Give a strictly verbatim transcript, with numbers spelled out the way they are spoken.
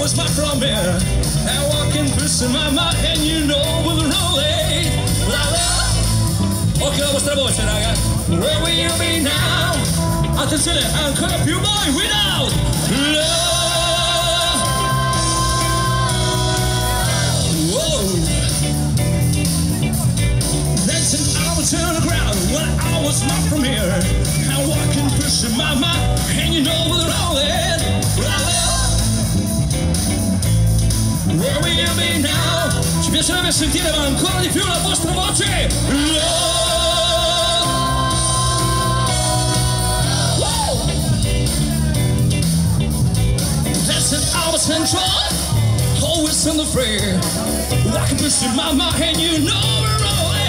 always back from here. I'm walking pushing my mind, and you know we're rolling. La la. Ok, la vostra voce, raga. Where will you be now? Attenzione, ancora più voi, without love. Whoa. Dancing out on the ground when I was not from here. I'm walking, pushing my mind, and you know we're rolling. La la. Where will you be now? Ci piacerebbe sentire ancora di più la vostra voce. Love. Control, always on the free. Walking pushing my mind, and you know we're rolling.